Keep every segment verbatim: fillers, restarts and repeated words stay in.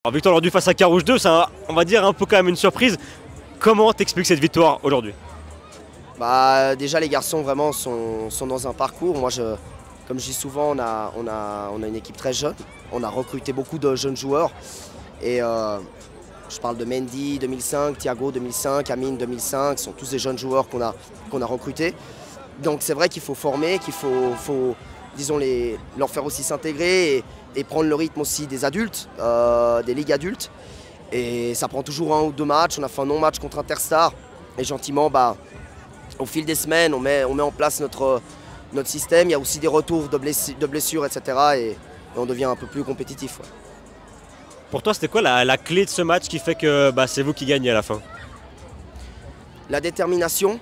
Alors, victoire aujourd'hui face à Carouge deux, c'est on va dire un peu quand même une surprise. Comment t'expliques cette victoire aujourd'hui? Bah, déjà les garçons vraiment sont, sont dans un parcours. Moi, je, comme je dis souvent, on a, on, a, on a une équipe très jeune. On a recruté beaucoup de jeunes joueurs. Et euh, je parle de Mendy deux mille cinq, Thiago deux mille cinq, Amine deux mille cinq. Ce sont tous des jeunes joueurs qu'on a, qu'on a recrutés. Donc c'est vrai qu'il faut former, qu'il faut, faut disons, les, leur faire aussi s'intégrer et, et prendre le rythme aussi des adultes, euh, des ligues adultes. Et ça prend toujours un ou deux matchs. On a fait un non-match contre Interstar. Et gentiment, bah, au fil des semaines, on met, on met en place notre, notre système. Il y a aussi des retours de blessures, de blessures et cetera. Et, et on devient un peu plus compétitif. Ouais. Pour toi, c'était quoi la, la clé de ce match qui fait que bah, c'est vous qui gagnez à la fin? La détermination.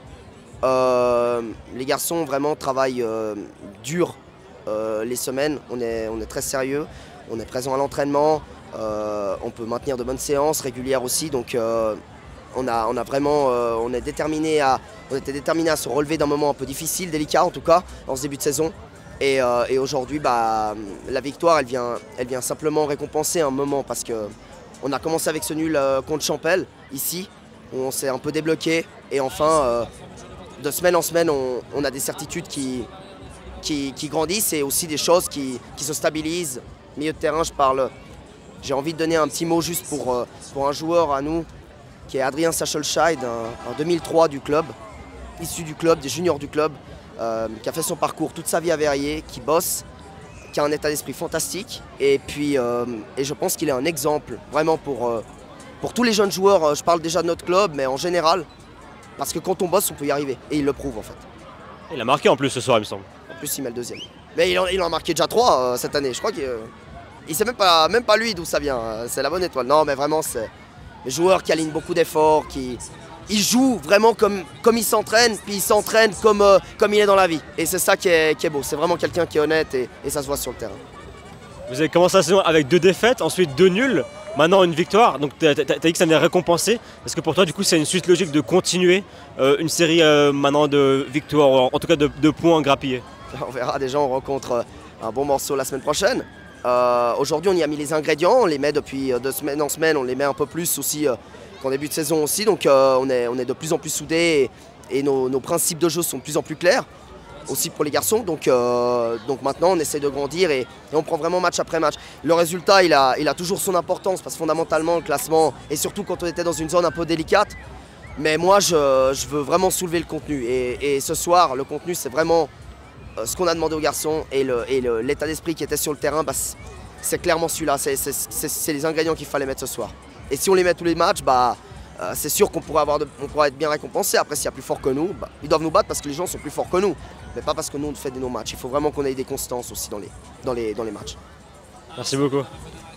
Euh, les garçons vraiment travaillent euh, dur euh, les semaines. On est, on est très sérieux. On est présent à l'entraînement. Euh, on peut maintenir de bonnes séances régulières aussi. Donc euh, on, a, on a vraiment, euh, on est déterminé à, on était déterminé à se relever d'un moment un peu difficile, délicat en tout cas, en ce début de saison. Et, euh, et aujourd'hui, bah, la victoire, elle vient, elle vient simplement récompenser un moment parce que on a commencé avec ce nul euh, contre Champel ici, où on s'est un peu débloqué. Et enfin, euh, de semaine en semaine, on, on a des certitudes qui, qui, qui grandissent et aussi des choses qui, qui se stabilisent. Milieu de terrain, je parle. J'ai envie de donner un petit mot juste pour, euh, pour un joueur à nous, qui est Adrien Sachelscheid, un, un deux mille trois du club, issu du club, des juniors du club, euh, qui a fait son parcours toute sa vie à Verrier, qui bosse, qui a un état d'esprit fantastique. Et puis, euh, et je pense qu'il est un exemple vraiment pour, euh, pour tous les jeunes joueurs. Je parle déjà de notre club, mais en général, parce que quand on bosse, on peut y arriver. Et il le prouve en fait. Il a marqué en plus ce soir, il me semble. En plus, il met le deuxième. Mais il en, il en a marqué déjà trois euh, cette année. Je crois qu'il euh, il sait même pas, même pas lui d'où ça vient. C'est la bonne étoile. Non, mais vraiment, c'est des joueurs qui alignent beaucoup d'efforts, qui il joue vraiment comme, comme il s'entraîne, puis il s'entraîne comme, euh, comme il est dans la vie. Et c'est ça qui est, qui est beau. C'est vraiment quelqu'un qui est honnête et, et ça se voit sur le terrain. Vous avez commencé la saison avec deux défaites, ensuite deux nuls, maintenant une victoire. Donc tu as, as dit que ça venait récompensé. Est-ce que pour toi, du coup, c'est une suite logique de continuer euh, une série euh, maintenant de victoires, en, en tout cas de, de points grappillés? On verra, déjà on rencontre un bon morceau la semaine prochaine. Euh, Aujourd'hui, on y a mis les ingrédients, on les met depuis de semaine en semaine, on les met un peu plus aussi euh, qu'en début de saison aussi. Donc euh, on, est, on est de plus en plus soudés et, et nos, nos principes de jeu sont de plus en plus clairs, aussi pour les garçons. Donc, euh, donc maintenant, on essaie de grandir et, et on prend vraiment match après match. Le résultat, il a, il a toujours son importance parce que fondamentalement, le classement, et surtout quand on était dans une zone un peu délicate, mais moi, je, je veux vraiment soulever le contenu. Et, et ce soir, le contenu, c'est vraiment ce qu'on a demandé aux garçons et l'état d'esprit qui était sur le terrain, bah, c'est clairement celui-là. C'est les ingrédients qu'il fallait mettre ce soir. Et si on les met tous les matchs, bah, euh, c'est sûr qu'on pourrait, avoir de, on pourrait être bien récompensé. Après, s'il y a plus fort que nous, bah, ils doivent nous battre parce que les gens sont plus forts que nous. Mais pas parce que nous, on fait des non-matchs. Il faut vraiment qu'on ait des constances aussi dans les, dans les, dans les matchs. Merci beaucoup.